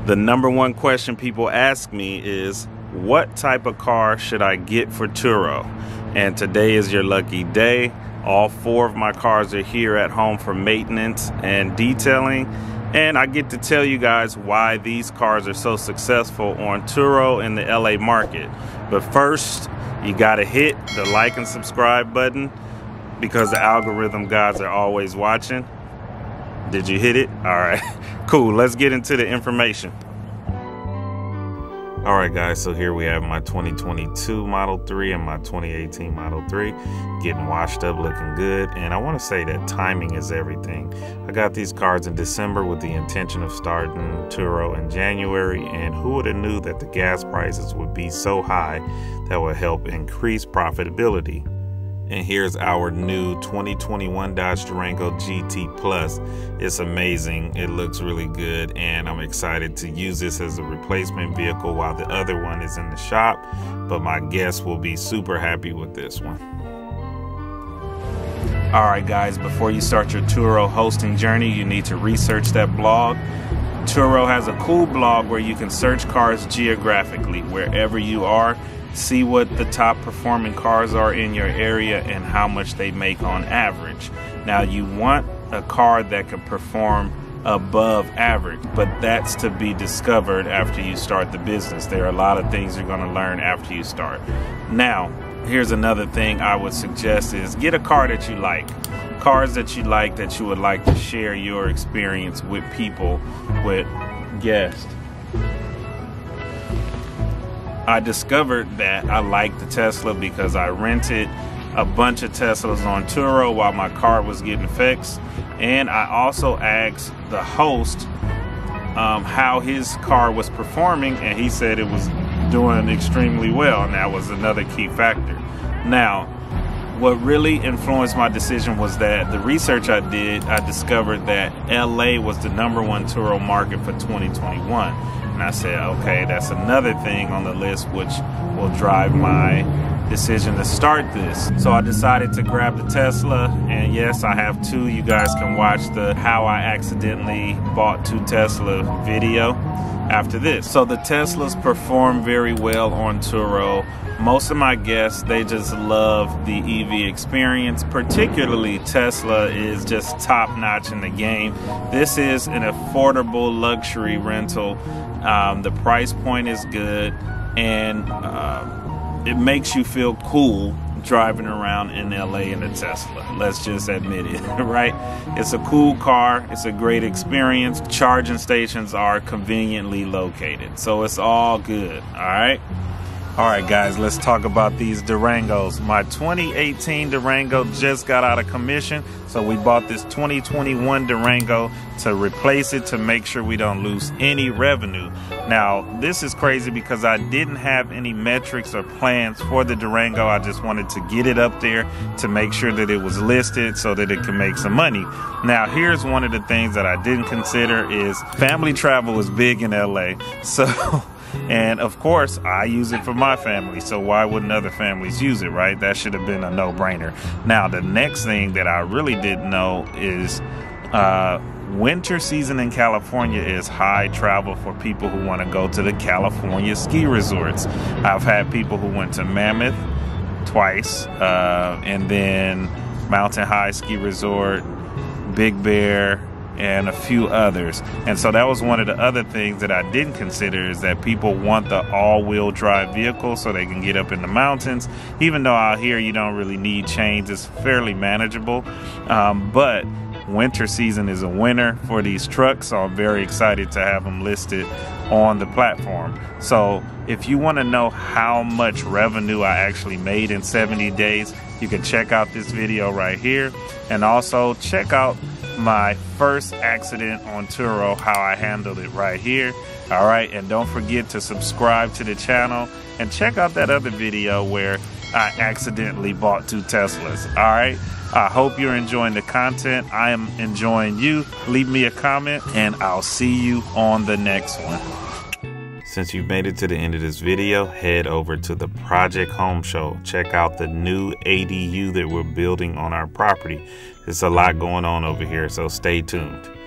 The number one question people ask me is, what type of car should I get for Turo? And today is your lucky day. All 4 of my cars are here at home for maintenance and detailing. And I get to tell you guys why these cars are so successful on Turo in the LA market. But first, you gotta hit the like and subscribe button because the algorithm gods are always watching. Did you hit it? All right, cool. Let's get into the information. All right, guys, so here we have my 2022 Model 3 and my 2018 Model 3 getting washed up, looking good. And I want to say that timing is everything. I got these cars in December with the intention of starting Turo in January, and who would have knew that the gas prices would be so high that would help increase profitability. And here's our new 2021 Dodge Durango GT Plus. It's amazing. It looks really good, and I'm excited to use this as a replacement vehicle while the other one is in the shop. But my guests will be super happy with this one. All right, guys, before you start your Turo hosting journey, you need to research that blog. Turo has a cool blog where you can search cars geographically, wherever you are. See what the top performing cars are in your area and how much they make on average. Now, you want a car that can perform above average, but that's to be discovered after you start the business. There are a lot of things you're going to learn after you start. Now, here's another thing I would suggest is get a car that you like. Cars that you like that you would like to share your experience with people, with guests. I discovered that I like the Tesla because I rented a bunch of Teslas on Turo while my car was getting fixed. And I also asked the host how his car was performing, and he said it was doing extremely well, and that was another key factor. Now, what really influenced my decision was that the research I did, I discovered that LA was the #1 Turo market for 2021. And I said, okay, that's another thing on the list which will drive my decision to start this. So I decided to grab the Tesla, and yes, I have 2. You guys can watch the how I accidentally bought 2 Tesla video after this. So the Teslas perform very well on Turo. Most of my guests, they just love the EV experience. Particularly Tesla is just top notch in the game. This is an affordable luxury rental. The price point is good, and it makes you feel cool driving around in LA in a Tesla. Let's just admit it, right? It's a cool car. It's a great experience. Charging stations are conveniently located, so it's all good, all right? All right, guys, let's talk about these Durangos. My 2018 Durango just got out of commission, so we bought this 2021 Durango to replace it to make sure we don't lose any revenue. Now, this is crazy because I didn't have any metrics or plans for the Durango. I just wanted to get it up there to make sure that it was listed so that it can make some money. Now, here's one of the things that I didn't consider is family travel is big in LA. So... and of course, I use it for my family, so why wouldn't other families use it, right? That should have been a no-brainer. Now, the next thing that I really didn't know is winter season in California is high travel for people who want to go to the California ski resorts. I've had people who went to Mammoth twice, and then Mountain High Ski Resort, Big Bear, and a few others. And so that was one of the other things that I didn't consider is that people want the all-wheel drive vehicle so they can get up in the mountains. Even though out here you don't really need chains, it's fairly manageable. But winter season is a winner for these trucks, so I'm very excited to have them listed on the platform. So if you want to know how much revenue I actually made in 70 days, you can check out this video right here, and also check out my first accident on Turo, how I handled it right here. All right, and don't forget to subscribe to the channel and check out that other video where I accidentally bought 2 Teslas. All right, I hope you're enjoying the content. I am enjoying you. Leave me a comment and I'll see you on the next one. Since you've made it to the end of this video, head over to the Project Home Show. Check out the new ADU that we're building on our property. There's a lot going on over here, so stay tuned.